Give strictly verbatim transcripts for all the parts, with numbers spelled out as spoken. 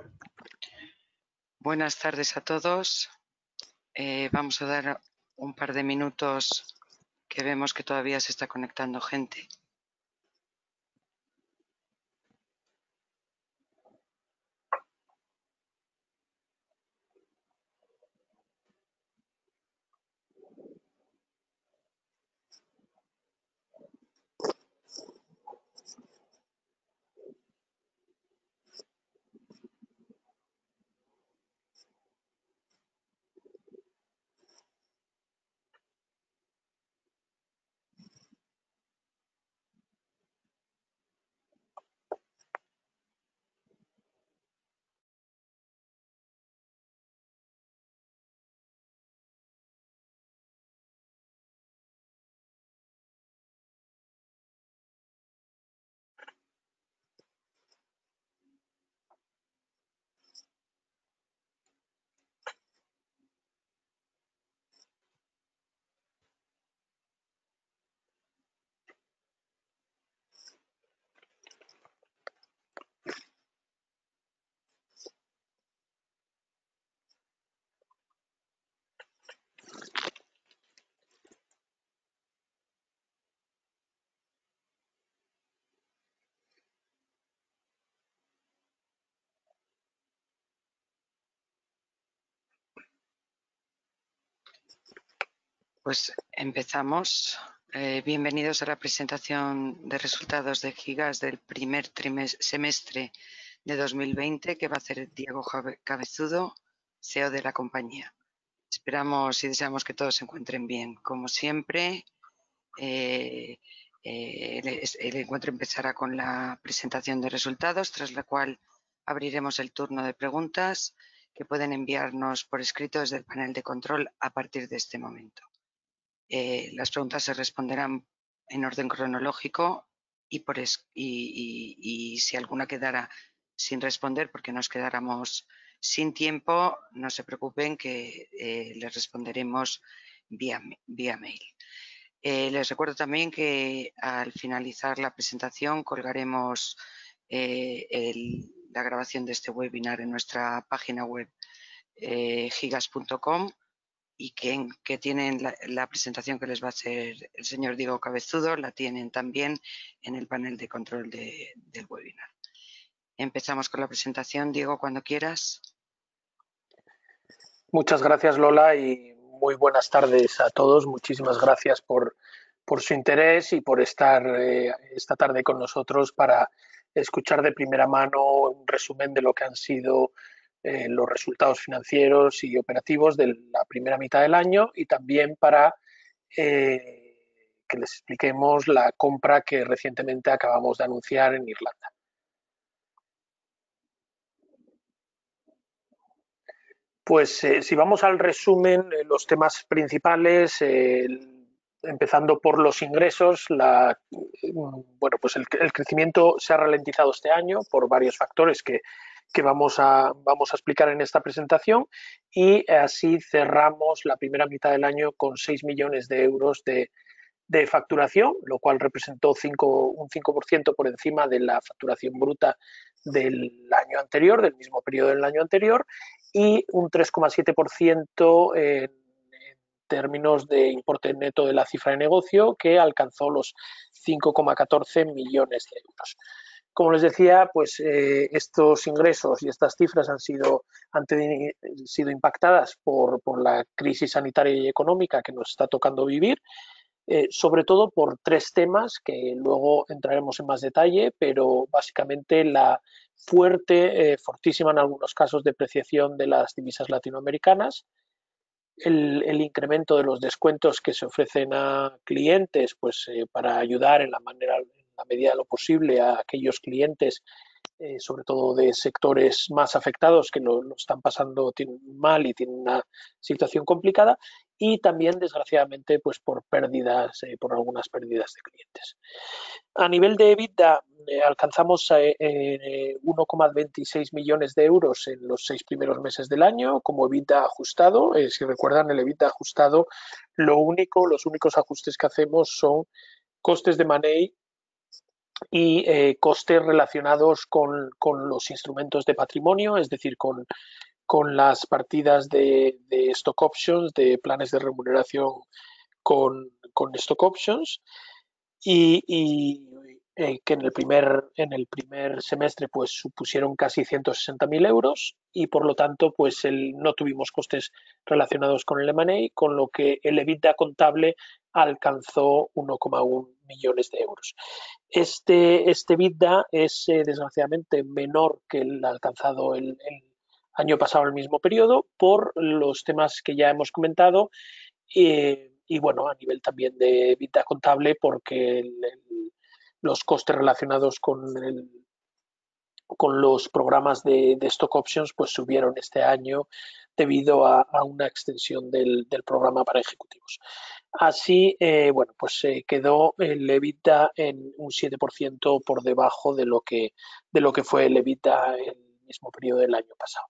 Buenas tardes a todos. Eh, vamos a dar un par de minutos que vemos que todavía se está conectando gente. Pues empezamos. Eh, bienvenidos a la presentación de resultados de Gigas del primer semestre de dos mil veinte que va a hacer Diego Cabezudo, C E O de la compañía. Esperamos y deseamos que todos se encuentren bien. Como siempre, eh, eh, el, el encuentro empezará con la presentación de resultados, tras la cual abriremos el turno de preguntas que pueden enviarnos por escrito desde el panel de control a partir de este momento. Eh, las preguntas se responderán en orden cronológico y, por es, y, y, y si alguna quedara sin responder porque nos quedáramos sin tiempo, no se preocupen que eh, les responderemos vía, vía mail. Eh, les recuerdo también que al finalizar la presentación colgaremos eh, el, la grabación de este webinar en nuestra página web eh, gigas punto com y que, que tienen la, la presentación que les va a hacer el señor Diego Cabezudo, la tienen también en el panel de control de, del webinar. Empezamos con la presentación. Diego, cuando quieras. Muchas gracias, Lola, y muy buenas tardes a todos. Muchísimas gracias por, por su interés y por estar eh, esta tarde con nosotros para escuchar de primera mano un resumen de lo que han sido eh, los resultados financieros y operativos de la primera mitad del año y también para eh, que les expliquemos la compra que recientemente acabamos de anunciar en Irlanda. Pues eh, si vamos al resumen, eh, los temas principales, eh, empezando por los ingresos, la, bueno, pues el, el, crecimiento se ha ralentizado este año por varios factores que, que vamos, a, vamos a explicar en esta presentación y así cerramos la primera mitad del año con seis millones de euros de, de facturación, lo cual representó cinco, un cinco por ciento por encima de la facturación bruta del año anterior, del mismo periodo del año anterior, y un tres coma siete por ciento en, en términos de importe neto de la cifra de negocio, que alcanzó los cinco coma catorce millones de euros. Como les decía, pues eh, estos ingresos y estas cifras han sido, han sido impactadas por, por la crisis sanitaria y económica que nos está tocando vivir, Eh, sobre todo por tres temas que luego entraremos en más detalle, pero básicamente la fuerte, eh, fortísima en algunos casos, depreciación de las divisas latinoamericanas, el, el incremento de los descuentos que se ofrecen a clientes pues, eh, para ayudar en la, manera, en la medida de lo posible a aquellos clientes, eh, sobre todo de sectores más afectados que lo, lo están pasando mal y tienen una situación complicada, y también, desgraciadamente, pues por pérdidas, eh, por algunas pérdidas de clientes. A nivel de EBITDA, eh, alcanzamos eh, eh, uno coma veintiséis millones de euros en los seis primeros meses del año como EBITDA ajustado. Eh, si recuerdan, el EBITDA ajustado, lo único, los únicos ajustes que hacemos son costes de money y eh, costes relacionados con, con, los instrumentos de patrimonio, es decir, con, con las partidas de, de stock options, de planes de remuneración con, con stock options, y, y eh, que en el, primer, en el primer semestre pues supusieron casi ciento sesenta mil euros, y por lo tanto pues el, no tuvimos costes relacionados con el M and A, con lo que el EBITDA contable alcanzó uno coma uno millones de euros. Este, este EBITDA es eh, desgraciadamente menor que el alcanzado el, el año pasado en el mismo periodo por los temas que ya hemos comentado, eh, y bueno, a nivel también de EBITDA contable, porque el, el, los costes relacionados con, el, con los programas de, de stock options pues subieron este año debido a, a una extensión del, del programa para ejecutivos. Así, eh, bueno, pues se eh, quedó el EBITDA en un siete por ciento por debajo de lo que, de lo que fue el EBITDA en el mismo periodo del año pasado.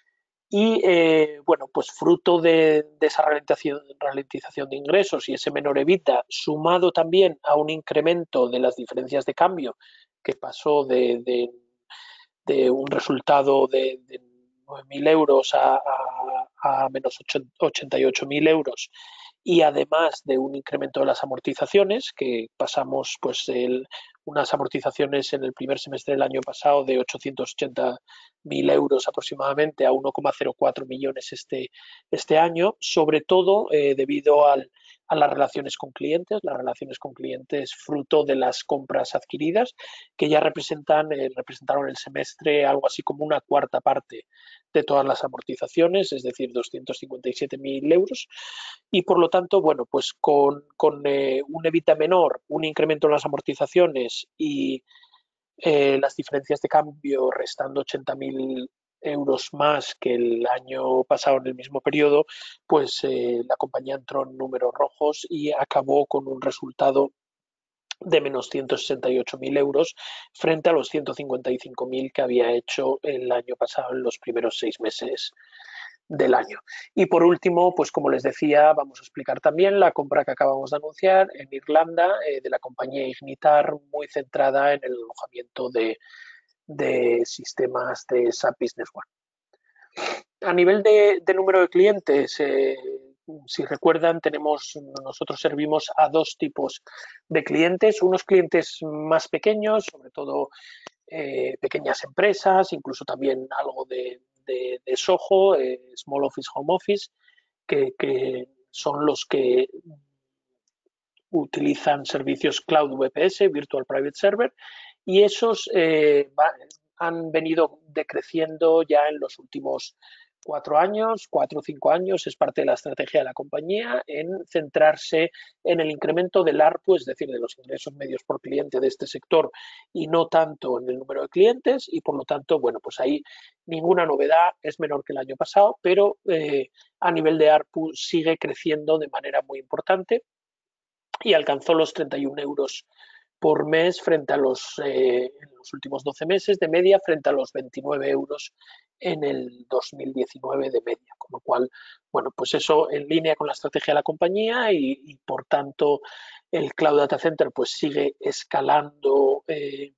Y eh, bueno, pues fruto de, de esa ralentización, ralentización de ingresos y ese menor EBITDA, sumado también a un incremento de las diferencias de cambio, que pasó de, de, de un resultado de, de nueve mil euros a, a, a menos ochenta y ocho mil euros, y además de un incremento de las amortizaciones, que pasamos pues el, unas amortizaciones en el primer semestre del año pasado de ochocientos ochenta mil euros aproximadamente a uno coma cero cuatro millones este, este año, sobre todo eh, debido al, a las relaciones con clientes, las relaciones con clientes fruto de las compras adquiridas, que ya representan, eh, representaron el semestre algo así como una cuarta parte de todas las amortizaciones, es decir, doscientos cincuenta y siete mil euros, y por lo tanto, bueno, pues con, con eh, un EBITDA menor, un incremento en las amortizaciones y eh, las diferencias de cambio restando ochenta mil euros más que el año pasado en el mismo periodo, pues eh, la compañía entró en números rojos y acabó con un resultado de menos ciento sesenta y ocho mil euros frente a los ciento cincuenta y cinco mil que había hecho el año pasado en los primeros seis meses del año. Y por último, pues como les decía, vamos a explicar también la compra que acabamos de anunciar en Irlanda eh, de la compañía Ignitar, muy centrada en el alojamiento de, de sistemas de S A P Business One. A nivel de, de número de clientes, eh, si recuerdan, tenemos, nosotros servimos a dos tipos de clientes, unos clientes más pequeños, sobre todo eh, pequeñas empresas, incluso también algo de, de, de Soho, eh, Small Office, Home Office, que, que son los que utilizan servicios Cloud V P S, Virtual Private Server, y esos eh, va, han venido decreciendo ya en los últimos cuatro años, cuatro o cinco años, es parte de la estrategia de la compañía en centrarse en el incremento del A R P U, es decir, de los ingresos medios por cliente de este sector, y no tanto en el número de clientes, y por lo tanto, bueno, pues ahí ninguna novedad, es menor que el año pasado, pero eh, a nivel de A R P U sigue creciendo de manera muy importante y alcanzó los treinta y un euros por mes frente a los, eh, en los últimos doce meses de media, frente a los veintinueve euros en el dos mil diecinueve de media, con lo cual, bueno, pues eso en línea con la estrategia de la compañía y, y por tanto el Cloud Data Center pues sigue escalando, eh,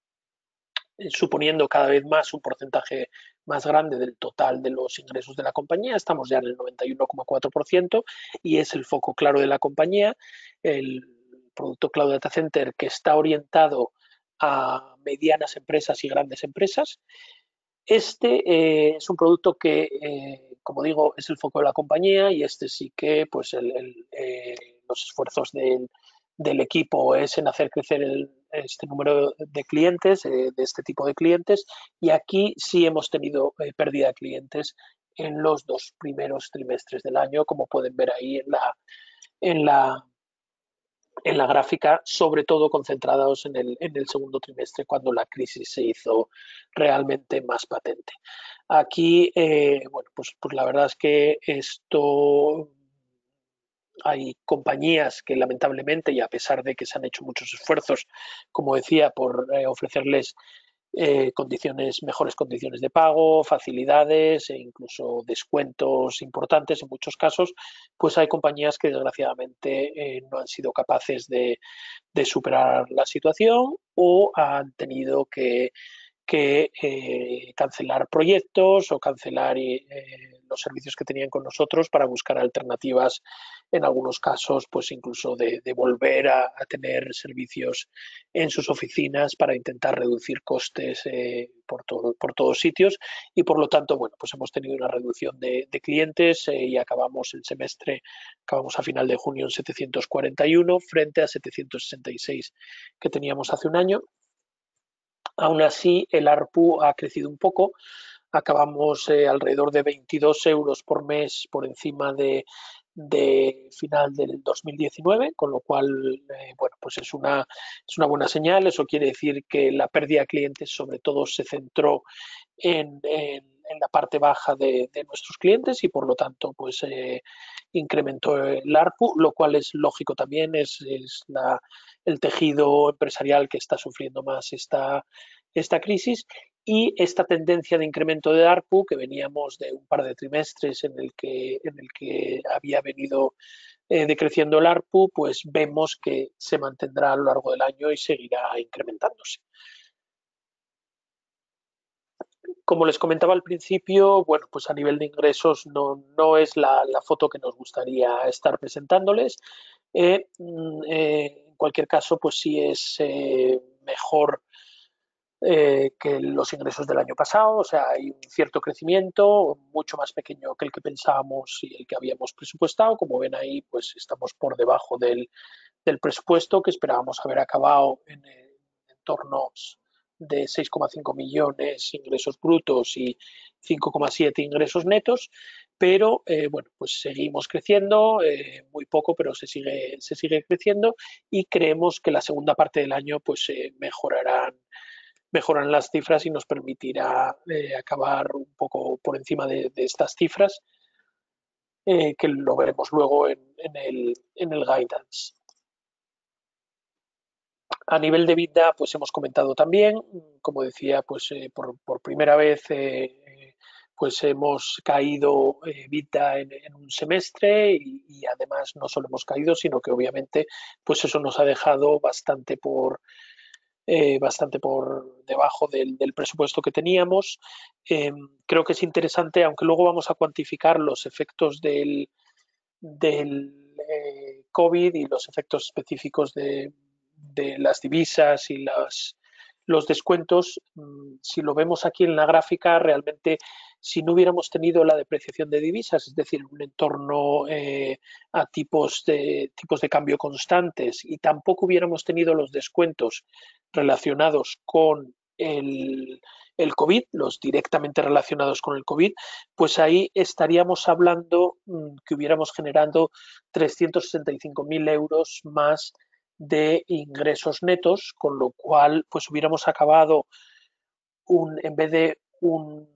suponiendo cada vez más un porcentaje más grande del total de los ingresos de la compañía. Estamos ya en el noventa y uno coma cuatro por ciento y es el foco claro de la compañía. El producto Cloud Data Center que está orientado a medianas empresas y grandes empresas. Este eh, es un producto que, eh, como digo, es el foco de la compañía y este sí que pues el, el, eh, los esfuerzos del, del equipo es en hacer crecer el, este número de clientes, eh, de este tipo de clientes, y aquí sí hemos tenido eh, pérdida de clientes en los dos primeros trimestres del año, como pueden ver ahí en la, en la, en la gráfica, sobre todo concentrados en el, en el segundo trimestre, cuando la crisis se hizo realmente más patente. Aquí, eh, bueno, pues, pues la verdad es que esto hay compañías que lamentablemente, y a pesar de que se han hecho muchos esfuerzos, como decía, por eh, ofrecerles eh, condiciones, mejores condiciones de pago, facilidades e incluso descuentos importantes en muchos casos, pues hay compañías que desgraciadamente eh, no han sido capaces de, de superar la situación o han tenido que, que eh, cancelar proyectos o cancelar eh, los servicios que tenían con nosotros para buscar alternativas, en algunos casos, pues incluso de, de volver a, a, tener servicios en sus oficinas para intentar reducir costes eh, por, todo, por todos sitios, y por lo tanto, bueno, pues hemos tenido una reducción de, de clientes eh, y acabamos el semestre, acabamos a final de junio en setecientos cuarenta y uno frente a setecientos sesenta y seis que teníamos hace un año. Aún así, el A R P U ha crecido un poco. Acabamos eh, alrededor de veintidós euros por mes por encima de, de final del dos mil diecinueve, con lo cual, eh, bueno, pues es una, es una buena señal. Eso quiere decir que la pérdida de clientes sobre todo se centró en, en, en la parte baja de, de, nuestros clientes y por lo tanto pues eh, incrementó el A R P U, lo cual es lógico también, es, es la, el tejido empresarial que está sufriendo más esta, esta crisis. Y esta tendencia de incremento de A R P U, que veníamos de un par de trimestres en el que, en el que había venido eh, decreciendo el A R P U, pues vemos que se mantendrá a lo largo del año y seguirá incrementándose. Como les comentaba al principio, bueno, pues a nivel de ingresos no, no es la, la foto que nos gustaría estar presentándoles. Eh, eh, en cualquier caso, pues sí es eh, mejor eh, que los ingresos del año pasado, o sea, hay un cierto crecimiento, mucho más pequeño que el que pensábamos y el que habíamos presupuestado. Como ven ahí, pues estamos por debajo del, del presupuesto, que esperábamos haber acabado en, en entornos de seis coma cinco millones ingresos brutos y cinco coma siete ingresos netos, pero eh, bueno, pues seguimos creciendo, eh, muy poco, pero se sigue, se sigue creciendo, y creemos que la segunda parte del año pues eh, mejorarán mejoran las cifras y nos permitirá eh, acabar un poco por encima de, de estas cifras, eh, que lo veremos luego en, en, el, en el guidance. A nivel de EBITDA, pues hemos comentado también, como decía, pues eh, por, por, primera vez eh, pues hemos caído eh, EBITDA en, en, un semestre y, y además no solo hemos caído, sino que obviamente pues eso nos ha dejado bastante por, Eh, bastante por debajo del, del presupuesto que teníamos. Eh, creo que es interesante, aunque luego vamos a cuantificar los efectos del, del eh, COVID y los efectos específicos de, de las divisas y las, los descuentos. Si lo vemos aquí en la gráfica, realmente si no hubiéramos tenido la depreciación de divisas, es decir, un entorno eh, a tipos de, tipos de cambio constantes, y tampoco hubiéramos tenido los descuentos relacionados con el, el COVID, los directamente relacionados con el COVID, pues ahí estaríamos hablando mmm, que hubiéramos generado trescientos sesenta y cinco mil euros más de ingresos netos, con lo cual pues hubiéramos acabado un, en vez de un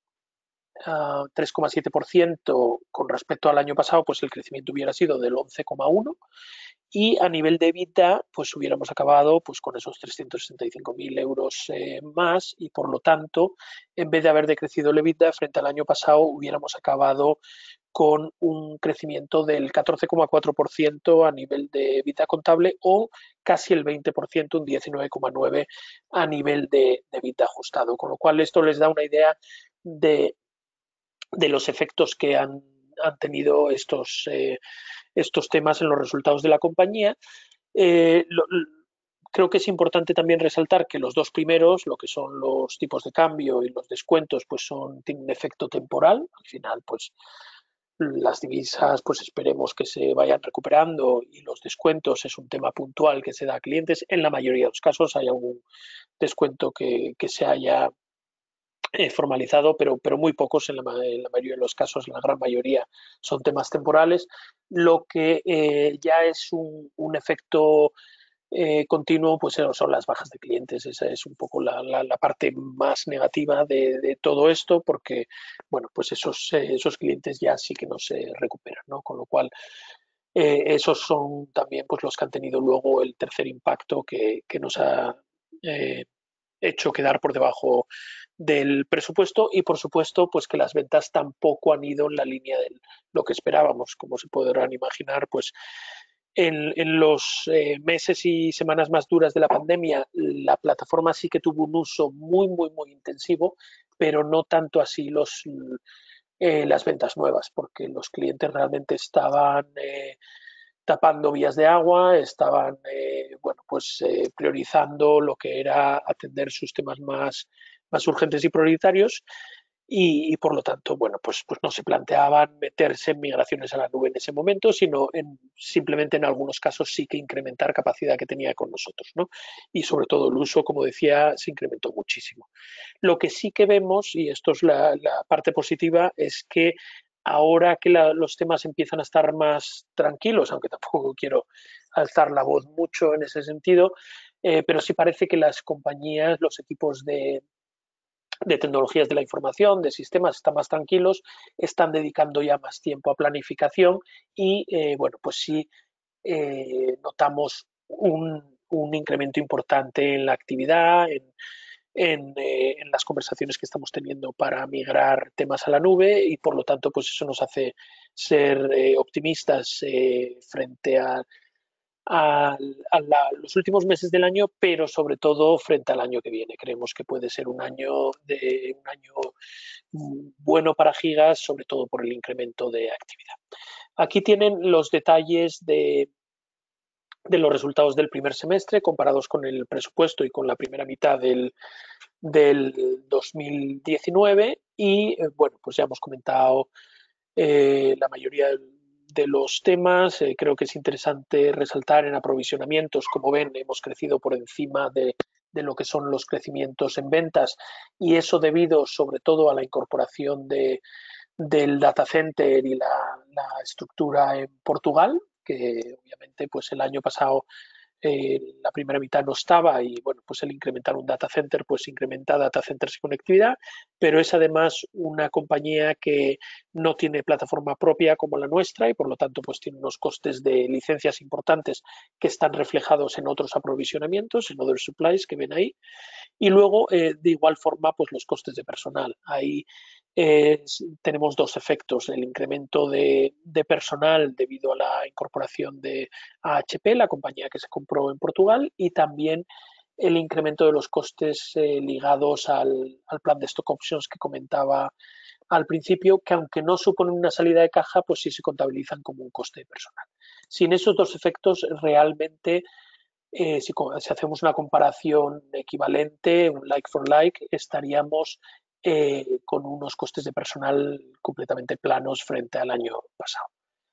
uh, tres coma siete por ciento con respecto al año pasado, pues el crecimiento hubiera sido del once coma uno por ciento, y a nivel de EBITDA pues hubiéramos acabado pues con esos trescientos sesenta y cinco mil euros eh, más, y por lo tanto, en vez de haber decrecido el EBITDA frente al año pasado, hubiéramos acabado con un crecimiento del catorce coma cuatro por ciento a nivel de EBITDA contable, o casi el veinte por ciento, un diecinueve coma nueve por ciento a nivel de, de EBITDA ajustado, con lo cual esto les da una idea de, de los efectos que han, han tenido estos, eh, estos temas en los resultados de la compañía. Eh, lo, creo que es importante también resaltar que los dos primeros, lo que son los tipos de cambio y los descuentos, pues son, tienen un efecto temporal. Al final, pues las divisas, pues esperemos que se vayan recuperando, y los descuentos es un tema puntual que se da a clientes. En la mayoría de los casos hay algún descuento que, que se haya eh, formalizado, pero, pero muy pocos en la, en la mayoría de los casos, la gran mayoría son temas temporales. Lo que eh, ya es un, un efecto eh, continuo, pues son las bajas de clientes. Esa es un poco la, la, la parte más negativa de, de, todo esto, porque bueno, pues esos, eh, esos clientes ya sí que no se recuperan, ¿no? Con lo cual eh, esos son también pues los que han tenido luego el tercer impacto que, que nos ha eh, hecho quedar por debajo del presupuesto. Y por supuesto pues que las ventas tampoco han ido en la línea de lo que esperábamos. Como se podrán imaginar, pues En, en los eh, meses y semanas más duras de la pandemia, la plataforma sí que tuvo un uso muy, muy, muy intensivo, pero no tanto así los, eh, las ventas nuevas, porque los clientes realmente estaban eh, tapando vías de agua, estaban eh, bueno, pues, eh, priorizando lo que era atender sus temas más, más urgentes y prioritarios. Y, y, por lo tanto, bueno, pues, pues no se planteaban meterse en migraciones a la nube en ese momento, sino en, simplemente en algunos casos sí que incrementar capacidad que tenía con nosotros, ¿no? Y sobre todo el uso, como decía, se incrementó muchísimo. Lo que sí que vemos, y esto es la, la parte positiva, es que ahora que la, los temas empiezan a estar más tranquilos, aunque tampoco quiero alzar la voz mucho en ese sentido, eh, pero sí parece que las compañías, los equipos de, de tecnologías de la información, de sistemas, están más tranquilos, están dedicando ya más tiempo a planificación y, eh, bueno, pues sí eh, notamos un, un, incremento importante en la actividad, en, en, eh, en, las conversaciones que estamos teniendo para migrar temas a la nube y, por lo tanto, pues eso nos hace ser eh, optimistas eh, frente a a, a la, los últimos meses del año, pero sobre todo frente al año que viene. Creemos que puede ser un año, de, un año bueno para Gigas, sobre todo por el incremento de actividad. Aquí tienen los detalles de, de los resultados del primer semestre comparados con el presupuesto y con la primera mitad del, del dos mil diecinueve y, eh, bueno, pues ya hemos comentado eh, la mayoría de los temas. Eh, creo que es interesante resaltar en aprovisionamientos, como ven, hemos crecido por encima de, de lo que son los crecimientos en ventas y eso debido sobre todo a la incorporación de, del data center y la, la estructura en Portugal, que obviamente pues el año pasado eh, la primera mitad no estaba y bueno, pues el incrementar un data center pues incrementa data centers y conectividad, pero es además una compañía que no tiene plataforma propia como la nuestra y por lo tanto pues tiene unos costes de licencias importantes que están reflejados en otros aprovisionamientos, en other supplies que ven ahí. Y luego, eh, de igual forma, pues los costes de personal. Ahí eh, tenemos dos efectos. El incremento de, de, personal debido a la incorporación de A H P, la compañía que se compró en Portugal, y también el incremento de los costes eh, ligados al, al plan de stock options que comentaba al principio, que aunque no suponen una salida de caja, pues sí se contabilizan como un coste de personal. Sin esos dos efectos, realmente eh, si, si, hacemos una comparación equivalente, un like for like, estaríamos eh, con unos costes de personal completamente planos frente al año pasado.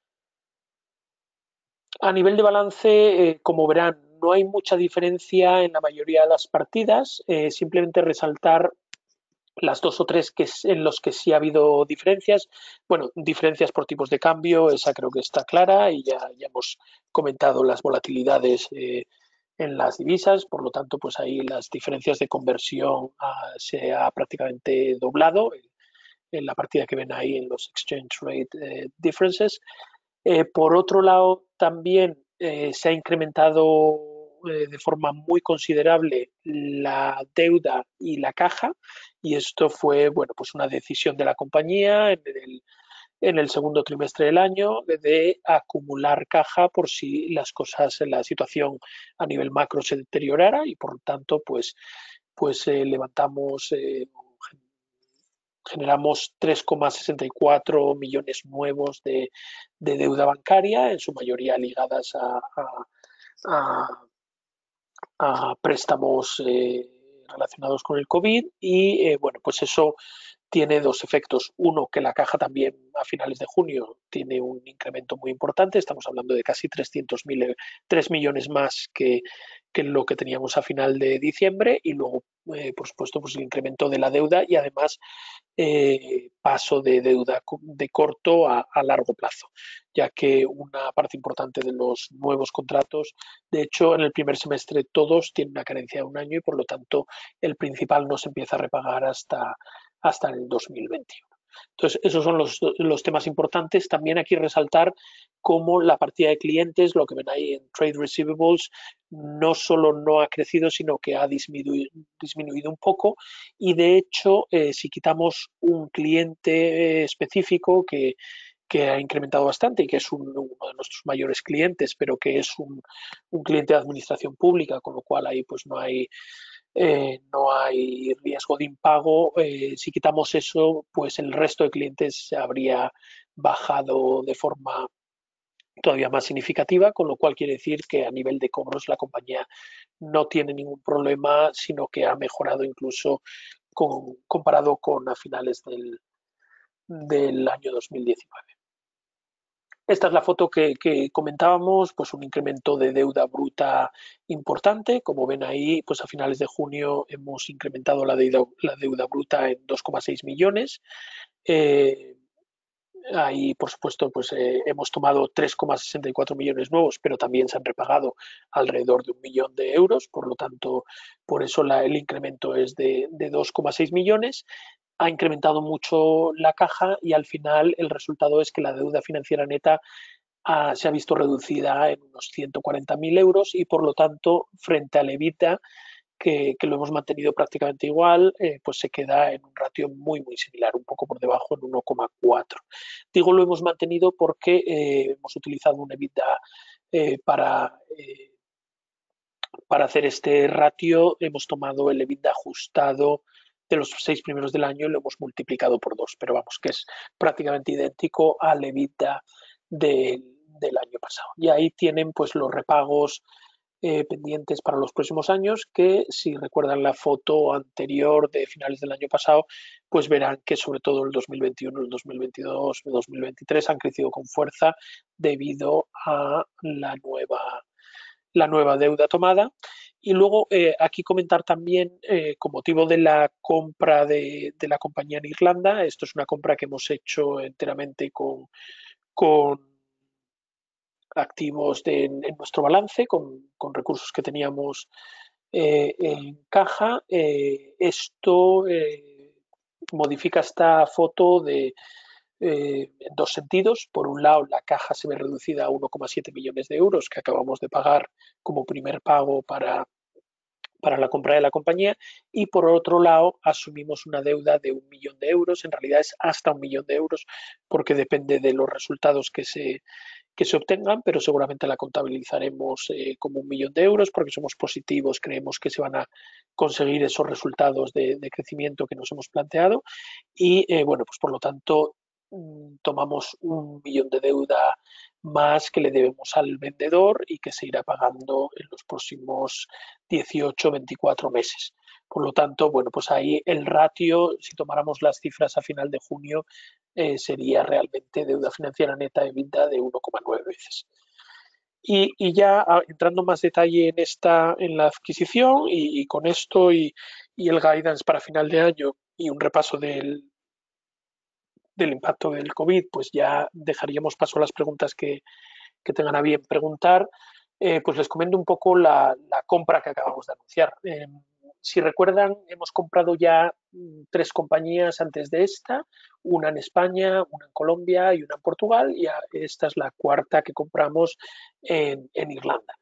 A nivel de balance, eh, como verán, no hay mucha diferencia en la mayoría de las partidas, eh, simplemente resaltar las dos o tres que es en los que sí ha habido diferencias. Bueno, diferencias por tipos de cambio, esa creo que está clara y ya, ya hemos comentado las volatilidades eh, en las divisas, por lo tanto, pues ahí las diferencias de conversión ah, se ha prácticamente doblado en la partida que ven ahí en los exchange rate eh, differences. Eh, por otro lado, también eh, se ha incrementado eh, de forma muy considerable la deuda y la caja, y esto fue, bueno, pues una decisión de la compañía en el, en el segundo trimestre del año de acumular caja por si las cosas, la situación a nivel macro se deteriorara y por lo tanto, pues, pues eh, levantamos eh, generamos tres coma sesenta y cuatro millones nuevos de, de, deuda bancaria, en su mayoría ligadas a, a, a, a préstamos eh, relacionados con el COVID y eh, bueno, pues eso tiene dos efectos. Uno, que la caja también a finales de junio tiene un incremento muy importante. Estamos hablando de casi trescientos mil, tres millones más que, que lo que teníamos a final de diciembre. Y luego, eh, por supuesto, pues el incremento de la deuda y además eh, paso de deuda de corto a, a largo plazo, ya que una parte importante de los nuevos contratos, de hecho, en el primer semestre todos tienen una carencia de un año y por lo tanto el principal no se empieza a repagar hasta hasta el dos mil veintiuno. Entonces, esos son los, los temas importantes. También aquí resaltar cómo la partida de clientes, lo que ven ahí en Trade Receivables, no solo no ha crecido, sino que ha disminuido, disminuido un poco. Y de hecho, eh, si quitamos un cliente específico que, que ha incrementado bastante y que es un, uno de nuestros mayores clientes, pero que es un, un cliente de administración pública, con lo cual ahí pues no hay, eh, no hay riesgo de impago. Eh, si quitamos eso, pues el resto de clientes se habría bajado de forma todavía más significativa, con lo cual quiere decir que a nivel de cobros la compañía no tiene ningún problema, sino que ha mejorado incluso con, comparado con a finales del, del año dos mil diecinueve. Esta es la foto que, que, comentábamos, pues un incremento de deuda bruta importante. Como ven ahí, pues a finales de junio hemos incrementado la deuda, la deuda bruta en dos coma seis millones. Eh, Ahí, por supuesto, pues eh, hemos tomado tres coma sesenta y cuatro millones nuevos, pero también se han repagado alrededor de un millón de euros. Por lo tanto, por eso la, el incremento es de, de dos coma seis millones. Ha incrementado mucho la caja y al final el resultado es que la deuda financiera neta ha, se ha visto reducida en unos ciento cuarenta mil euros y por lo tanto, frente al EBITDA, que, que, lo hemos mantenido prácticamente igual, eh, pues se queda en un ratio muy, muy similar, un poco por debajo, en uno coma cuatro. Digo lo hemos mantenido porque eh, hemos utilizado un EBITDA eh, para, eh, para hacer este ratio, hemos tomado el EBITDA ajustado de los seis primeros del año y lo hemos multiplicado por dos, pero vamos, que es prácticamente idéntico al EBITDA de, del año pasado. Y ahí tienen pues los repagos Eh, pendientes para los próximos años, que si recuerdan la foto anterior de finales del año pasado, pues verán que sobre todo el dos mil veintiuno, el dos mil veintidós, el dos mil veintitrés han crecido con fuerza debido a la nueva, la nueva deuda tomada. Y luego eh, aquí comentar también, eh, con motivo de la compra de, de, la compañía en Irlanda, esto es una compra que hemos hecho enteramente con, con activos de, en nuestro balance, con, con recursos que teníamos eh, en caja. Eh, esto eh, modifica esta foto de, eh, en dos sentidos. Por un lado, la caja se ve reducida a uno coma siete millones de euros que acabamos de pagar como primer pago para, para la compra de la compañía, y por otro lado asumimos una deuda de un millón de euros, en realidad es hasta un millón de euros porque depende de los resultados que se, que se obtengan, pero seguramente la contabilizaremos eh, como un millón de euros porque somos positivos, creemos que se van a conseguir esos resultados de, de crecimiento que nos hemos planteado y eh, bueno, pues por lo tanto tomamos un millón de deuda más que le debemos al vendedor y que se irá pagando en los próximos dieciocho a veinticuatro meses. Por lo tanto, bueno, pues ahí el ratio, si tomáramos las cifras a final de junio, eh, sería realmente deuda financiera neta EBITDA de uno coma nueve veces. Y, y, ya entrando más detalle en esta, en la adquisición y, y con esto y, y el guidance para final de año y un repaso del, del impacto del COVID, pues ya dejaríamos paso a las preguntas que, que tengan a bien preguntar. Eh, pues les comento un poco la, la compra que acabamos de anunciar. Eh, si recuerdan, hemos comprado ya tres compañías antes de esta, una en España, una en Colombia y una en Portugal, y esta es la cuarta que compramos en, en Irlanda.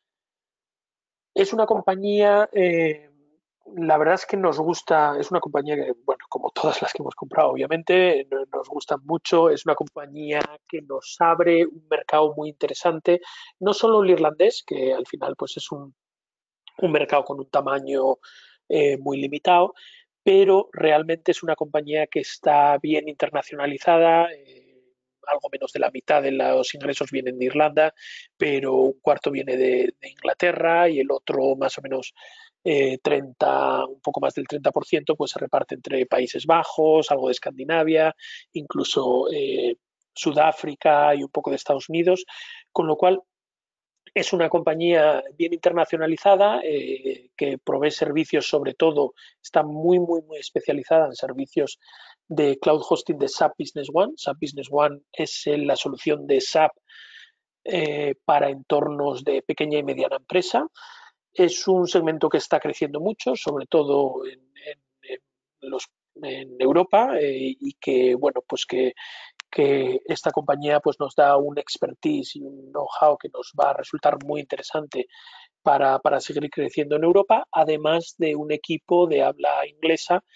Es una compañía, eh, la verdad es que nos gusta, es una compañía que, bueno, como todas las que hemos comprado, obviamente, nos gustan mucho, es una compañía que nos abre un mercado muy interesante, no solo el irlandés, que al final pues es un, un mercado con un tamaño eh, muy limitado, pero realmente es una compañía que está bien internacionalizada, eh, algo menos de la mitad de los ingresos vienen de Irlanda, pero un cuarto viene de, de Inglaterra y el otro más o menos eh, treinta, un poco más del treinta por ciento pues se reparte entre Países Bajos, algo de Escandinavia, incluso eh, Sudáfrica y un poco de Estados Unidos, con lo cual es una compañía bien internacionalizada eh, que provee servicios, sobre todo está muy, muy, muy especializada en servicios de cloud hosting de SAP Business One. SAP Business One es la solución de SAP eh, para entornos de pequeña y mediana empresa. Es un segmento que está creciendo mucho, sobre todo en, en, en, los, en Europa eh, y que, bueno, pues que que esta compañía pues, nos da un expertise y un know-how que nos va a resultar muy interesante para, para seguir creciendo en Europa, además de un equipo de habla inglesa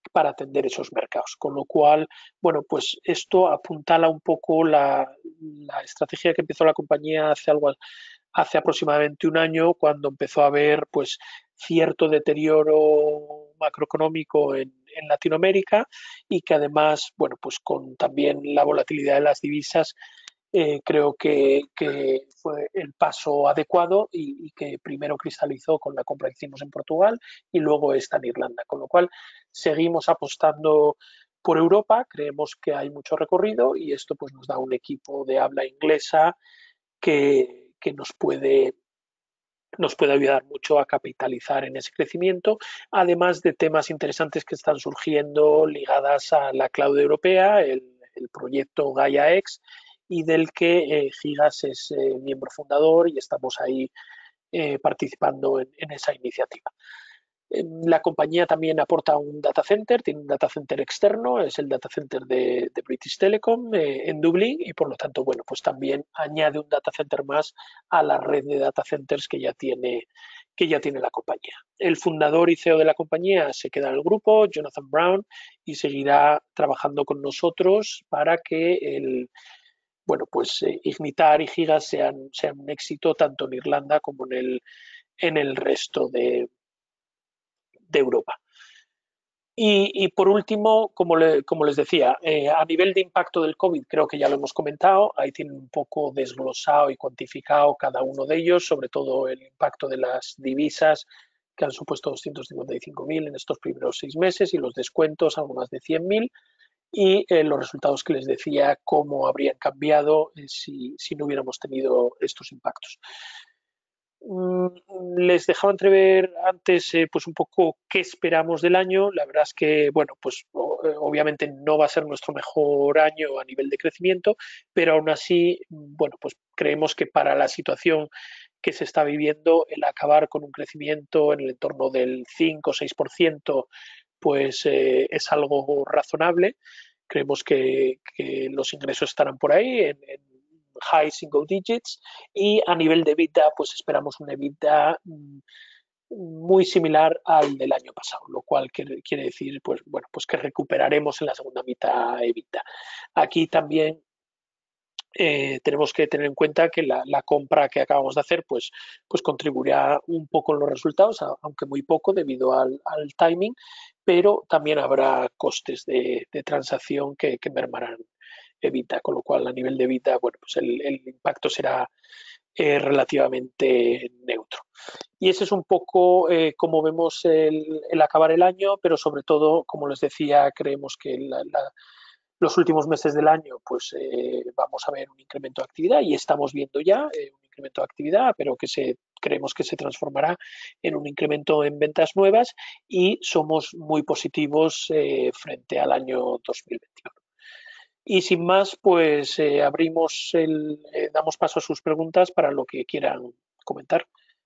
para atender esos mercados. Con lo cual, bueno, pues esto apuntala un poco la, la estrategia que empezó la compañía hace algo hace aproximadamente un año, cuando empezó a haber pues cierto deterioro macroeconómico en, en Latinoamérica, y que además, bueno, pues con también la volatilidad de las divisas, eh, creo que, que, fue el paso adecuado, y, y que primero cristalizó con la compra que hicimos en Portugal y luego esta en Irlanda. Con lo cual, seguimos apostando por Europa, creemos que hay mucho recorrido, y esto pues nos da un equipo de habla inglesa que, que nos puede nos puede ayudar mucho a capitalizar en ese crecimiento, además de temas interesantes que están surgiendo ligadas a la cloud europea, el, el proyecto Gaia-X, y del que eh, Gigas es eh, miembro fundador, y estamos ahí eh, participando en, en esa iniciativa. La compañía también aporta un data center, tiene un data center externo, es el data center de, de British Telecom eh, en Dublín, y por lo tanto, bueno, pues también añade un data center más a la red de data centers que ya tiene, que ya tiene la compañía. El fundador y C E O de la compañía se queda en el grupo, Jonathan Brown, y seguirá trabajando con nosotros para que el, bueno, pues eh, Ignitar y Gigas sean, sean un éxito tanto en Irlanda como en el, en el resto de, de Europa. Y, y, por último, como, le, como les decía, eh, a nivel de impacto del COVID, creo que ya lo hemos comentado, ahí tienen un poco desglosado y cuantificado cada uno de ellos, sobre todo el impacto de las divisas, que han supuesto doscientos cincuenta y cinco mil en estos primeros seis meses, y los descuentos algo más de cien mil, y eh, los resultados que les decía, cómo habrían cambiado eh, si, si no hubiéramos tenido estos impactos. Les dejaba entrever antes eh, pues un poco qué esperamos del año. La verdad es que, bueno, pues obviamente no va a ser nuestro mejor año a nivel de crecimiento, pero aún así, bueno, pues creemos que para la situación que se está viviendo, el acabar con un crecimiento en el entorno del cinco o seis por ciento, pues eh, es algo razonable. Creemos que, que los ingresos estarán por ahí en, en high single digits, y a nivel de EBITDA pues esperamos un EBITDA muy similar al del año pasado, lo cual quiere, quiere decir pues, bueno, pues que recuperaremos en la segunda mitad EBITDA. Aquí también eh, tenemos que tener en cuenta que la, la, compra que acabamos de hacer pues, pues contribuirá un poco en los resultados, aunque muy poco debido al, al timing, pero también habrá costes de, de transacción que, que mermarán EBITDA, con lo cual a nivel de EBITDA, bueno, pues el, el impacto será eh, relativamente neutro. Y ese es un poco eh, cómo vemos el, el, acabar el año, pero sobre todo, como les decía, creemos que la, la, los últimos meses del año pues eh, vamos a ver un incremento de actividad, y estamos viendo ya eh, un incremento de actividad, pero que se, creemos que se transformará en un incremento en ventas nuevas, y somos muy positivos eh, frente al año dos mil veintiuno. Y sin más, pues eh, abrimos el, eh, damos paso a sus preguntas para lo que quieran comentar.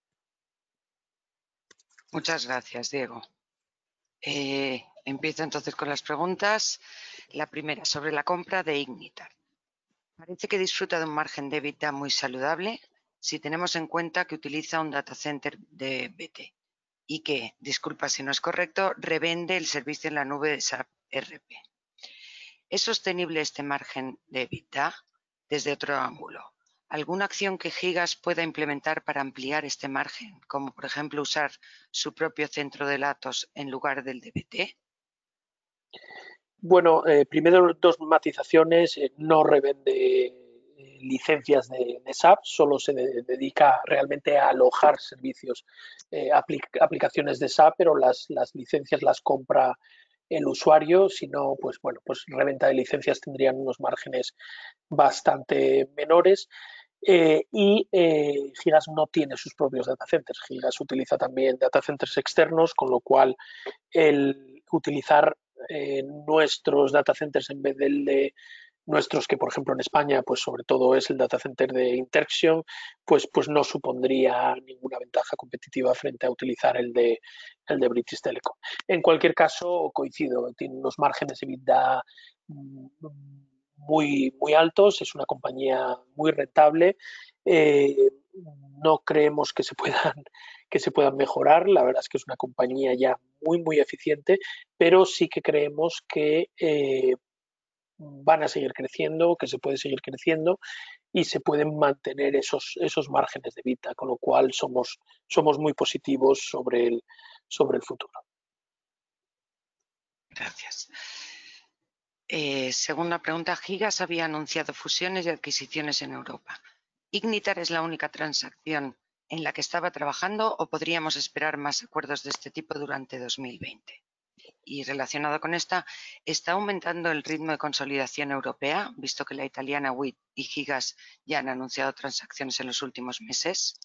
Muchas gracias, Diego. Eh, empiezo entonces con las preguntas. La primera, sobre la compra de Ignitar. Parece que disfruta de un margen de EBITDA muy saludable si tenemos en cuenta que utiliza un data center de B T y que, disculpa si no es correcto, revende el servicio en la nube de S A P R P. ¿Es sostenible este margen de EBITDA? Desde otro ángulo, ¿alguna acción que Gigas pueda implementar para ampliar este margen, como por ejemplo usar su propio centro de datos en lugar del de B T? Bueno, eh, primero dos matizaciones. Eh, no revende eh, licencias de, de S A P, solo se de, dedica realmente a alojar servicios, eh, aplic aplicaciones de S A P, pero las, las licencias las compra el usuario. Si no, pues bueno, pues reventa de licencias tendrían unos márgenes bastante menores. Eh, y eh, Gigas no tiene sus propios data centers. Gigas utiliza también data centers externos, con lo cual el utilizar eh, nuestros data centers en vez del de nuestros, que por ejemplo en España pues sobre todo es el data center de Interxion, pues, pues no supondría ninguna ventaja competitiva frente a utilizar el de, el de British Telecom. En cualquier caso, coincido, tiene unos márgenes de EBITDA muy, muy altos, es una compañía muy rentable. Eh, no creemos que se puedan que se puedan mejorar. La verdad es que es una compañía ya muy, muy eficiente, pero sí que creemos que eh, van a seguir creciendo, que se puede seguir creciendo y se pueden mantener esos, esos márgenes de vida, con lo cual somos, somos muy positivos sobre el, sobre el futuro. Gracias. Eh, segunda pregunta, Gigas había anunciado fusiones y adquisiciones en Europa. ¿Ignitar es la única transacción en la que estaba trabajando o podríamos esperar más acuerdos de este tipo durante dos mil veinte? Y relacionado con esta, ¿está aumentando el ritmo de consolidación europea, visto que la italiana W I T y Gigas ya han anunciado transacciones en los últimos meses?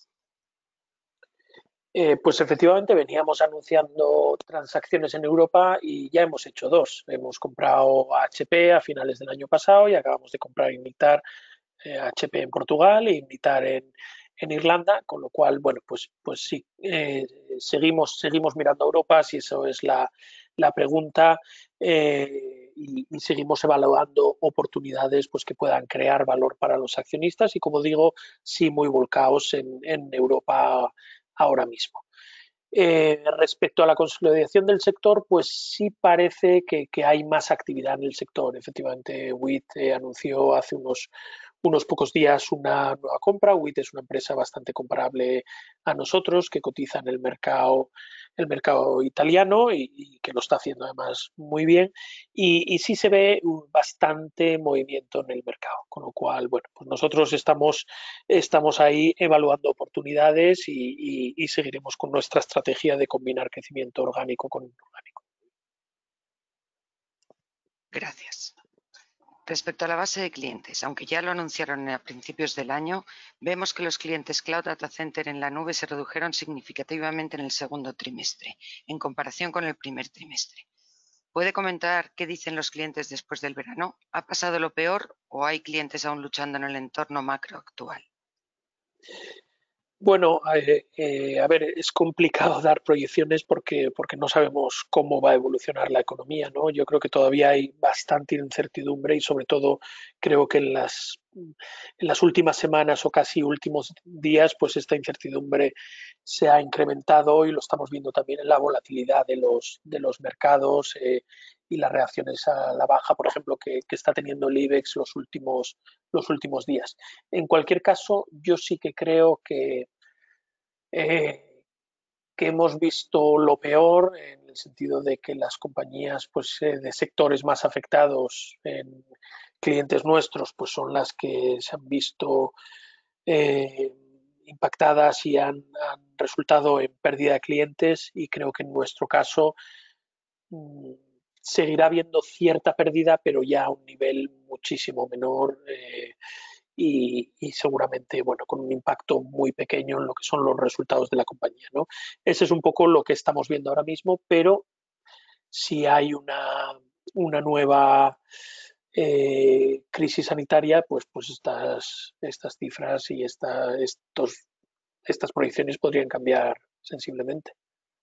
Eh, pues efectivamente veníamos anunciando transacciones en Europa y ya hemos hecho dos. Hemos comprado H P a finales del año pasado y acabamos de comprar Ignitar, eh, H P en Portugal e Ignitar en, en Irlanda, con lo cual, bueno, pues, pues sí, eh, seguimos, seguimos mirando a Europa, si eso es la, la pregunta, eh, y, y, seguimos evaluando oportunidades pues, que puedan crear valor para los accionistas y, como digo, sí muy volcados en, en Europa ahora mismo. Eh, respecto a la consolidación del sector, pues sí parece que, que, hay más actividad en el sector. Efectivamente, W I T eh, anunció hace unos, unos pocos días una nueva compra. W I T es una empresa bastante comparable a nosotros, que cotiza en el mercado, el mercado italiano y, y que lo está haciendo además muy bien. Y, y sí se ve bastante movimiento en el mercado, con lo cual, bueno, pues nosotros estamos, estamos ahí evaluando oportunidades y, y, y seguiremos con nuestra estrategia de combinar crecimiento orgánico con inorgánico. Gracias. Respecto a la base de clientes, aunque ya lo anunciaron a principios del año, vemos que los clientes Cloud Data Center en la nube se redujeron significativamente en el segundo trimestre, en comparación con el primer trimestre. ¿Puede comentar qué dicen los clientes después del verano? ¿Ha pasado lo peor o hay clientes aún luchando en el entorno macro actual? Bueno, eh, eh, a ver, es complicado dar proyecciones porque, porque no sabemos cómo va a evolucionar la economía, ¿no? Yo creo que todavía hay bastante incertidumbre y sobre todo creo que en las, en las últimas semanas o casi últimos días, pues esta incertidumbre se ha incrementado y lo estamos viendo también en la volatilidad de los, de los mercados eh, y las reacciones a la baja, por ejemplo, que, que está teniendo el IBEX los últimos, los últimos días. En cualquier caso, yo sí que creo que eh, que hemos visto lo peor en el sentido de que las compañías pues, eh, de sectores más afectados en clientes nuestros pues son las que se han visto eh, impactadas y han, han, resultado en pérdida de clientes y creo que en nuestro caso mmm, seguirá habiendo cierta pérdida pero ya a un nivel muchísimo menor eh, y, y, seguramente bueno, con un impacto muy pequeño en lo que son los resultados de la compañía, ¿no? Ese es un poco lo que estamos viendo ahora mismo, pero si hay una, una nueva eh, crisis sanitaria, pues, pues estas, estas cifras y esta, estos, estas proyecciones podrían cambiar sensiblemente.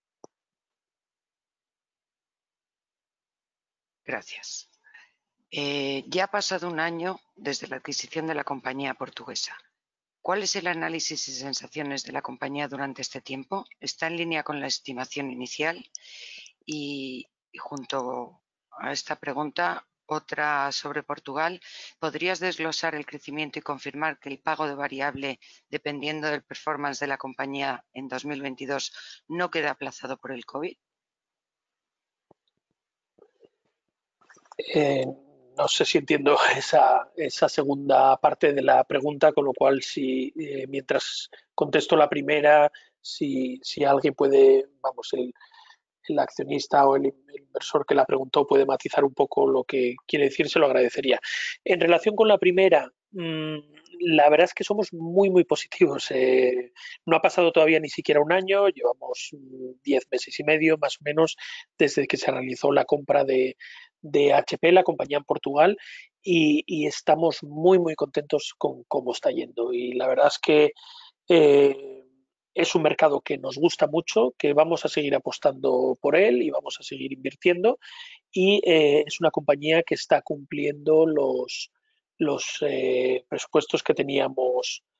Gracias. Eh, ya ha pasado un año desde la adquisición de la compañía portuguesa. ¿Cuál es el análisis y sensaciones de la compañía durante este tiempo? ¿Está en línea con la estimación inicial? Y, y junto a esta pregunta, otra sobre Portugal. ¿Podrías desglosar el crecimiento y confirmar que el pago de variable, dependiendo del performance de la compañía en dos mil veintidós, no queda aplazado por el COVID? Eh, no sé si entiendo esa, esa, segunda parte de la pregunta, con lo cual si eh, mientras contesto la primera, si, si alguien puede, vamos, el, el accionista o el, el, inversor que la preguntó puede matizar un poco lo que quiere decir, se lo agradecería. En relación con la primera, mmm, la verdad es que somos muy, muy positivos. Eh, no ha pasado todavía ni siquiera un año, llevamos diez meses y medio más o menos desde que se realizó la compra de, de H P, la compañía en Portugal, y, y, estamos muy, muy contentos con cómo está yendo. Y la verdad es que eh, es un mercado que nos gusta mucho, que vamos a seguir apostando por él y vamos a seguir invirtiendo. Y eh, es una compañía que está cumpliendo los, los eh, presupuestos que teníamos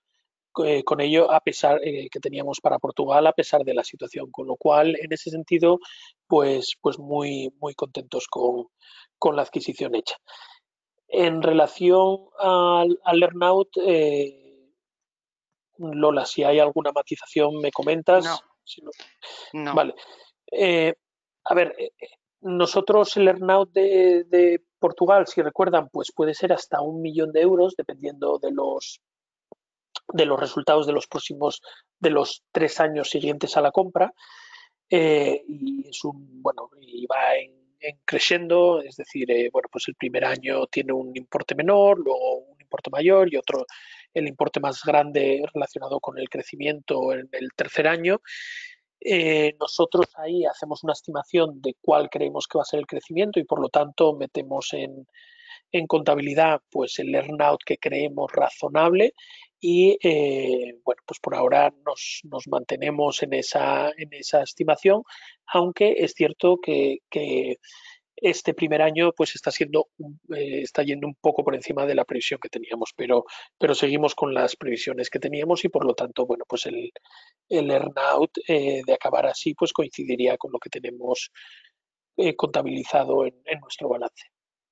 eh, con ello a pesar eh, que teníamos para Portugal a pesar de la situación, con lo cual en ese sentido pues, pues muy, muy contentos con, con la adquisición hecha. En relación al, al earnout, eh, Lola, si hay alguna matización me No, comentas. Si no, no. vale. Eh, a ver, eh, nosotros el earnout de, de Portugal, si recuerdan, pues puede ser hasta un millón de euros, dependiendo de los de los resultados de los próximos, de los tres años siguientes a la compra. Eh, y es un, bueno, y va en, en creciendo, es decir, eh, bueno, pues el primer año tiene un importe menor, luego un importe mayor y otro, el importe más grande relacionado con el crecimiento en el tercer año. Eh, nosotros ahí hacemos una estimación de cuál creemos que va a ser el crecimiento y por lo tanto metemos en, en contabilidad pues el earnout que creemos razonable y eh, bueno, pues por ahora nos, nos mantenemos en esa, en esa estimación, aunque es cierto que, que este primer año pues está siendo eh, está yendo un poco por encima de la previsión que teníamos, pero, pero seguimos con las previsiones que teníamos y por lo tanto, bueno, pues el, el earnout eh, de acabar así pues coincidiría con lo que tenemos eh, contabilizado en, en nuestro balance.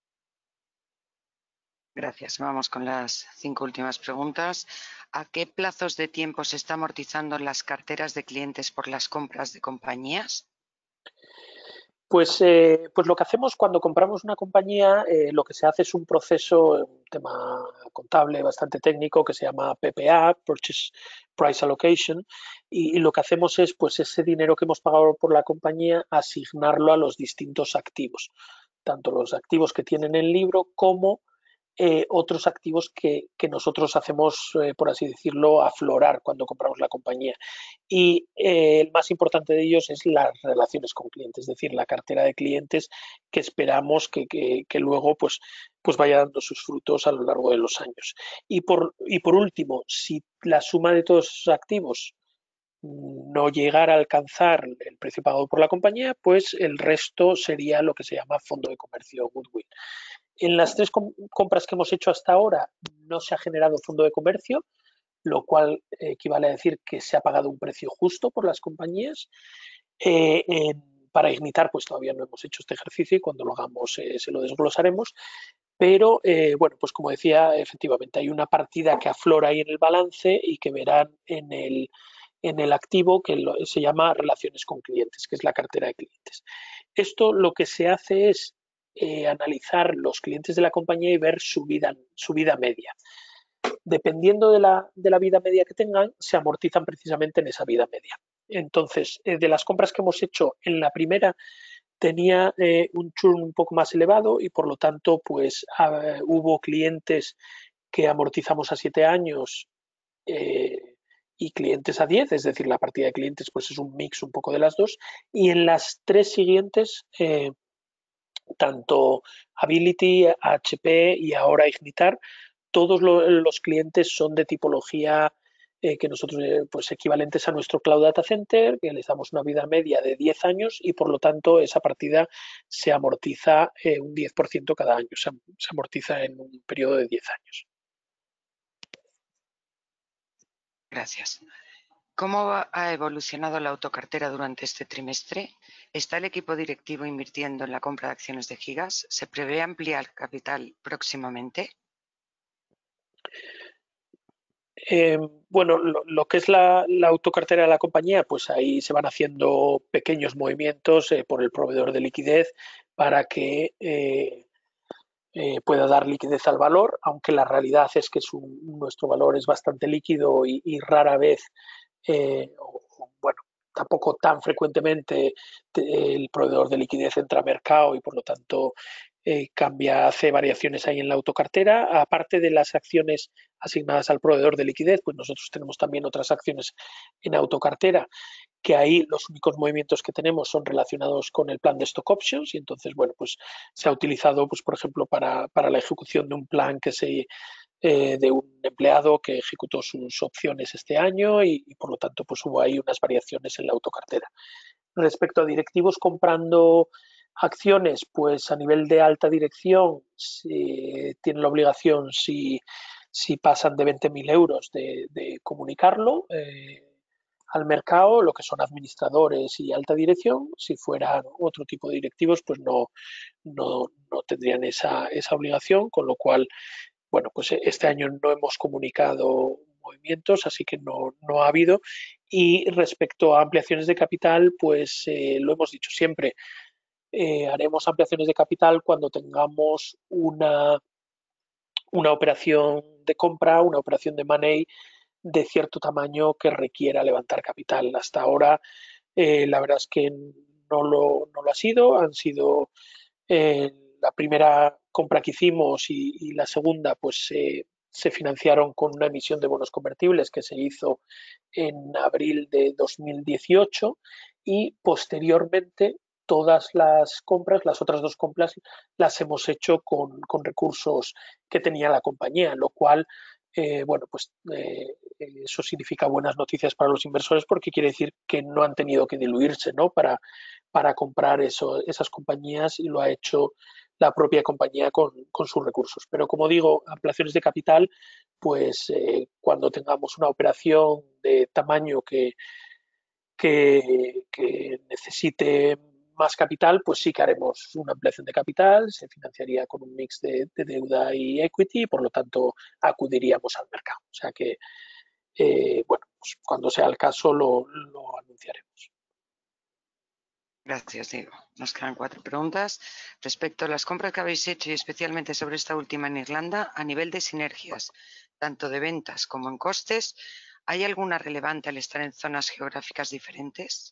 Gracias. Vamos con las cinco últimas preguntas. ¿A qué plazos de tiempo se está amortizando las carteras de clientes por las compras de compañías? Pues, eh, pues lo que hacemos cuando compramos una compañía, eh, lo que se hace es un proceso, un tema contable bastante técnico que se llama P P A, Purchase Price Allocation, y, y lo que hacemos es pues ese dinero que hemos pagado por la compañía asignarlo a los distintos activos, tanto los activos que tienen el libro como eh, otros activos que, que nosotros hacemos, eh, por así decirlo, aflorar cuando compramos la compañía. Y eh, el más importante de ellos es las relaciones con clientes, es decir, la cartera de clientes que esperamos que, que, que luego pues, pues vaya dando sus frutos a lo largo de los años. Y por, y por último, si la suma de todos esos activos no llegara a alcanzar el precio pagado por la compañía, pues el resto sería lo que se llama fondo de comercio goodwill. En las tres com compras que hemos hecho hasta ahora no se ha generado fondo de comercio, lo cual equivale a decir que se ha pagado un precio justo por las compañías. Eh, eh, para Ignitar, pues todavía no hemos hecho este ejercicio y cuando lo hagamos eh, se lo desglosaremos. Pero, eh, bueno, pues como decía, efectivamente hay una partida que aflora ahí en el balance y que verán en el, en el activo que lo, se llama relaciones con clientes, que es la cartera de clientes. Esto lo que se hace es eh, analizar los clientes de la compañía y ver su vida, su vida media. Dependiendo de la, de la vida media que tengan, se amortizan precisamente en esa vida media. Entonces, eh, de las compras que hemos hecho en la primera, tenía eh, un churn un poco más elevado y por lo tanto, pues uh, hubo clientes que amortizamos a siete años eh, y clientes a diez, es decir, la partida de clientes pues es un mix un poco de las dos. Y en las tres siguientes, eh, tanto Ability, H P y ahora Ignitar, todos los clientes son de tipología eh, que nosotros, eh, pues equivalentes a nuestro Cloud Data Center, que les damos una vida media de diez años y por lo tanto esa partida se amortiza eh, un diez por ciento cada año, se, se amortiza en un periodo de diez años. Gracias. ¿Cómo ha evolucionado la autocartera durante este trimestre? ¿Está el equipo directivo invirtiendo en la compra de acciones de Gigas? ¿Se prevé ampliar capital próximamente? Eh, bueno, lo, lo, que es la, la, autocartera de la compañía, pues ahí se van haciendo pequeños movimientos eh, por el proveedor de liquidez para que eh, eh, pueda dar liquidez al valor, aunque la realidad es que su, nuestro valor es bastante líquido y, y rara vez, eh, o, bueno, tampoco tan frecuentemente el proveedor de liquidez entra a mercado y por lo tanto eh, cambia, hace variaciones ahí en la autocartera. Aparte de las acciones asignadas al proveedor de liquidez, pues nosotros tenemos también otras acciones en autocartera que ahí los únicos movimientos que tenemos son relacionados con el plan de stock options y entonces, bueno, pues se ha utilizado, pues por ejemplo, para, para la ejecución de un plan que se eh, de un empleado que ejecutó sus opciones este año y, y por lo tanto, pues hubo ahí unas variaciones en la autocartera. Respecto a directivos comprando acciones, pues a nivel de alta dirección si tienen la obligación, si si pasan de veinte mil euros de, de comunicarlo eh, al mercado, lo que son administradores y alta dirección. Si fueran otro tipo de directivos, pues no, no, no tendrían esa, esa obligación, con lo cual, bueno, pues este año no hemos comunicado movimientos, así que no, no ha habido. Y respecto a ampliaciones de capital, pues eh, lo hemos dicho siempre, eh, haremos ampliaciones de capital cuando tengamos una, una operación de compra, una operación de money de cierto tamaño que requiera levantar capital. Hasta ahora, eh, la verdad es que no lo, no lo ha sido, han sido eh, la primera compra que hicimos y, y la segunda, pues eh, se financiaron con una emisión de bonos convertibles que se hizo en abril de dos mil dieciocho y posteriormente todas las compras, las otras dos compras, las hemos hecho con, con recursos que tenía la compañía, lo cual, eh, bueno, pues eh, eso significa buenas noticias para los inversores porque quiere decir que no han tenido que diluirse, ¿no? Para, para comprar eso, esas compañías y lo ha hecho la propia compañía con, con sus recursos. Pero como digo, ampliaciones de capital, pues eh, cuando tengamos una operación de tamaño que, que, que necesite más capital, pues sí que haremos una ampliación de capital, se financiaría con un mix de, de deuda y equity y por lo tanto acudiríamos al mercado. O sea que, eh, bueno, pues cuando sea el caso lo, lo anunciaremos. Gracias, Diego. Nos quedan cuatro preguntas. Respecto a las compras que habéis hecho y especialmente sobre esta última en Irlanda, a nivel de sinergias, tanto de ventas como en costes, ¿hay alguna relevante al estar en zonas geográficas diferentes?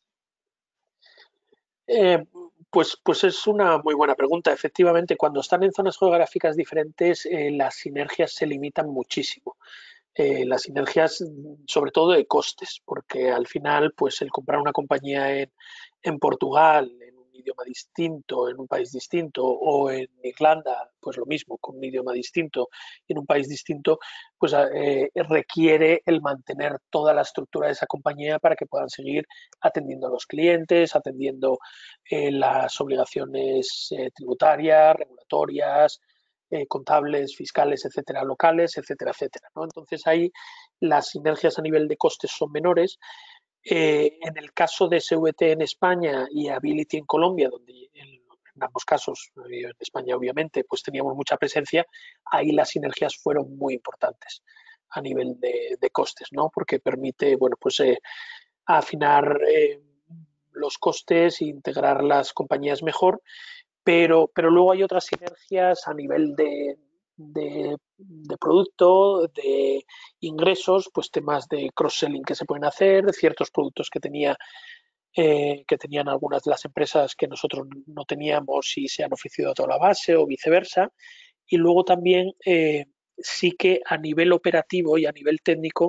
Eh, pues, pues es una muy buena pregunta. Efectivamente, cuando están en zonas geográficas diferentes, eh, las sinergias se limitan muchísimo. Eh, las sinergias, sobre todo de costes, porque al final, pues el comprar una compañía en, en Portugal, en un idioma distinto, en un país distinto, o en Irlanda, pues lo mismo, con un idioma distinto, en un país distinto, pues eh, requiere el mantener toda la estructura de esa compañía para que puedan seguir atendiendo a los clientes, atendiendo eh, las obligaciones eh, tributarias, regulatorias, eh, contables, fiscales, etcétera, locales, etcétera, etcétera, ¿no? Entonces ahí las sinergias a nivel de costes son menores. Eh, en el caso de S V T en España y Ability en Colombia, donde en, en ambos casos, en España obviamente, pues teníamos mucha presencia, ahí las sinergias fueron muy importantes a nivel de, de costes, ¿no? Porque permite, bueno, pues eh, afinar eh, los costes e integrar las compañías mejor. Pero, pero luego hay otras sinergias a nivel de, de, de producto, de ingresos, pues temas de cross-selling que se pueden hacer, ciertos productos que tenía eh, que tenían algunas de las empresas que nosotros no teníamos y se han ofrecido a toda la base o viceversa. Y luego también eh, sí que a nivel operativo y a nivel técnico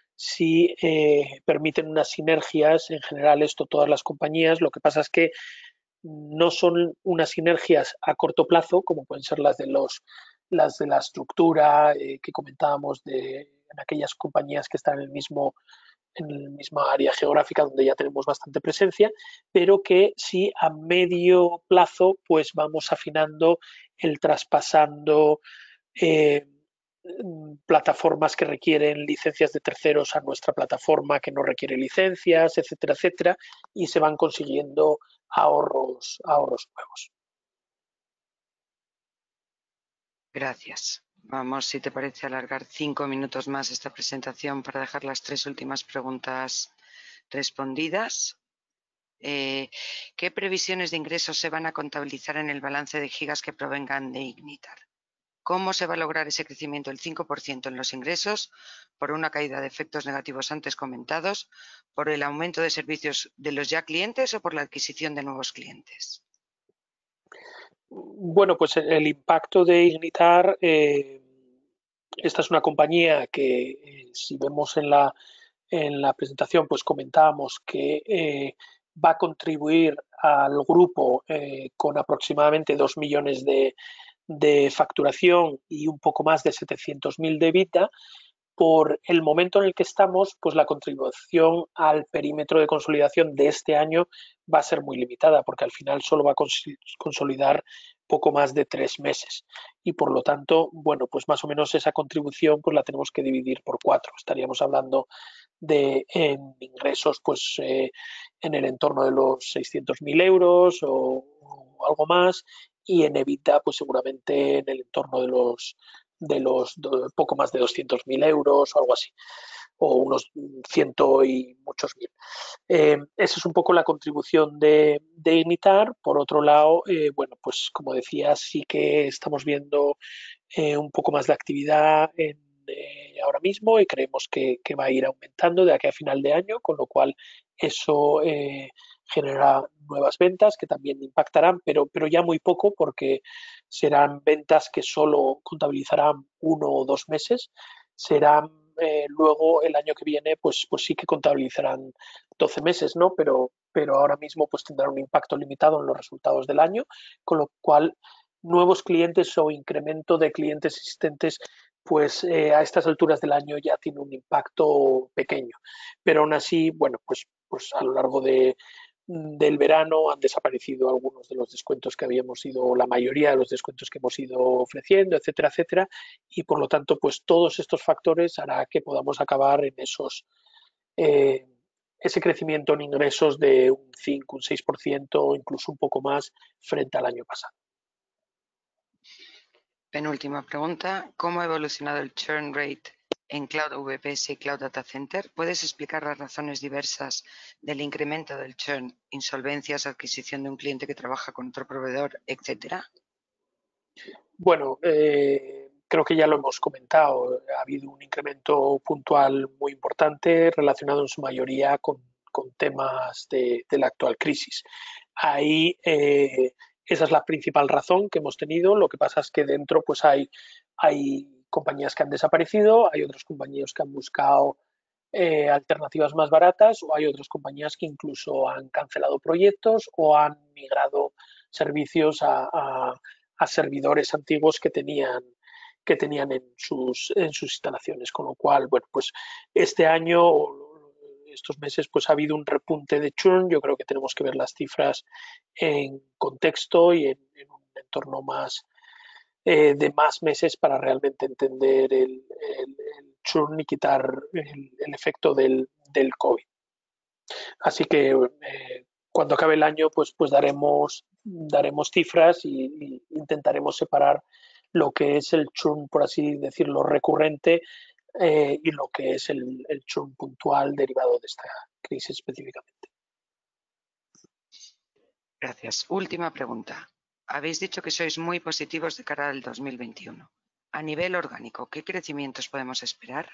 sí eh, permiten unas sinergias, en general esto todas las compañías, lo que pasa es que no son unas sinergias a corto plazo, como pueden ser las de, los, las de la estructura eh, que comentábamos de, en aquellas compañías que están en el mismo en la misma área geográfica donde ya tenemos bastante presencia, pero que sí a medio plazo pues vamos afinando el traspasando eh, plataformas que requieren licencias de terceros a nuestra plataforma que no requiere licencias, etcétera, etcétera, y se van consiguiendo ahorros, ahorros nuevos. Gracias. Vamos, si te parece, alargar cinco minutos más esta presentación para dejar las tres últimas preguntas respondidas. Eh, ¿Qué previsiones de ingresos se van a contabilizar en el balance de gigas que provengan de Ignitar? ¿Cómo se va a lograr ese crecimiento del cinco por ciento en los ingresos por una caída de efectos negativos antes comentados, por el aumento de servicios de los ya clientes o por la adquisición de nuevos clientes? Bueno, pues el impacto de Ignitar, eh, esta es una compañía que eh, si vemos en la, en la presentación, pues comentábamos que eh, va a contribuir al grupo eh, con aproximadamente dos millones de, de facturación y un poco más de setecientos mil de EBITDA. Por el momento en el que estamos, pues la contribución al perímetro de consolidación de este año va a ser muy limitada, porque al final solo va a consolidar poco más de tres meses. Y por lo tanto, bueno, pues más o menos esa contribución pues la tenemos que dividir por cuatro. Estaríamos hablando de en ingresos pues eh, en el entorno de los seiscientos mil euros o, o algo más, y en EBITDA pues seguramente en el entorno de los de los de poco más de doscientos mil euros o algo así, o unos ciento y muchos mil. Eh, esa es un poco la contribución de, de Ignitar. Por otro lado, eh, bueno, pues como decía, sí que estamos viendo eh, un poco más de actividad en, eh, ahora mismo, y creemos que, que, va a ir aumentando de aquí a final de año, con lo cual eso eh, genera nuevas ventas que también impactarán, pero, pero ya muy poco, porque serán ventas que solo contabilizarán uno o dos meses. Serán eh, luego el año que viene, pues, pues sí que contabilizarán doce meses, ¿no? Pero, pero ahora mismo pues tendrán un impacto limitado en los resultados del año, con lo cual nuevos clientes o incremento de clientes existentes, pues eh, a estas alturas del año ya tiene un impacto pequeño. Pero aún así, bueno, pues, pues a lo largo de, del verano han desaparecido algunos de los descuentos que habíamos ido, la mayoría de los descuentos que hemos ido ofreciendo, etcétera, etcétera, y por lo tanto, pues todos estos factores hará que podamos acabar en esos eh, ese crecimiento en ingresos de un cinco, un seis por ciento o incluso un poco más frente al año pasado. Penúltima pregunta, ¿cómo ha evolucionado el churn rate en Cloud V P S y Cloud Data Center? ¿Puedes explicar las razones diversas del incremento del churn, insolvencias, adquisición de un cliente que trabaja con otro proveedor, etcétera? Bueno, eh, creo que ya lo hemos comentado. Ha habido un incremento puntual muy importante relacionado en su mayoría con, con temas de, de, la actual crisis. Ahí eh, esa es la principal razón que hemos tenido. Lo que pasa es que dentro pues hay, hay compañías que han desaparecido, hay otros compañeros que han buscado eh, alternativas más baratas, o hay otras compañías que incluso han cancelado proyectos o han migrado servicios a, a, a servidores antiguos que tenían que tenían en sus, en sus instalaciones, con lo cual, bueno, pues este año, estos meses, pues ha habido un repunte de churn. Yo creo que tenemos que ver las cifras en contexto y en, en un entorno más eh, de más meses para realmente entender el, el, el churn y quitar el, el efecto del, del COVID. Así que eh, cuando acabe el año, pues, pues daremos, daremos cifras y, y intentaremos separar lo que es el churn, por así decirlo, recurrente eh, y lo que es el, el churn puntual derivado de esta crisis específicamente. Gracias. Última pregunta. Habéis dicho que sois muy positivos de cara al dos mil veintiuno. A nivel orgánico, ¿qué crecimientos podemos esperar?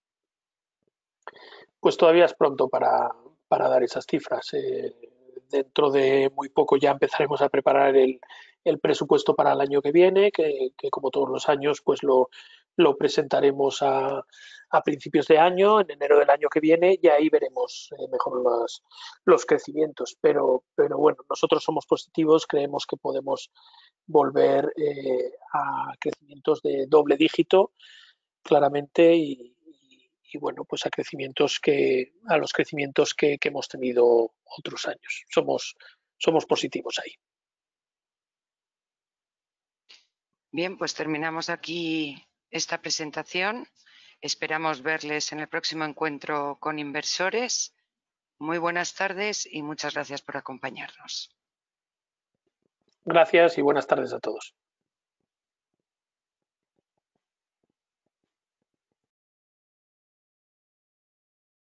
Pues todavía es pronto para, para dar esas cifras. Eh, dentro de muy poco ya empezaremos a preparar el, el presupuesto para el año que viene, que, que como todos los años pues lo, lo presentaremos a, a, principios de año, en enero del año que viene, y ahí veremos eh, mejor los, los crecimientos. Pero, pero bueno, nosotros somos positivos, creemos que podemos volver eh, a crecimientos de doble dígito claramente, y, y bueno, pues a crecimientos que a los crecimientos que, que hemos tenido otros años. Somos, somos positivos ahí. Bien, pues terminamos aquí esta presentación. Esperamos verles en el próximo encuentro con inversores. Muy buenas tardes y muchas gracias por acompañarnos. Gracias y buenas tardes a todos.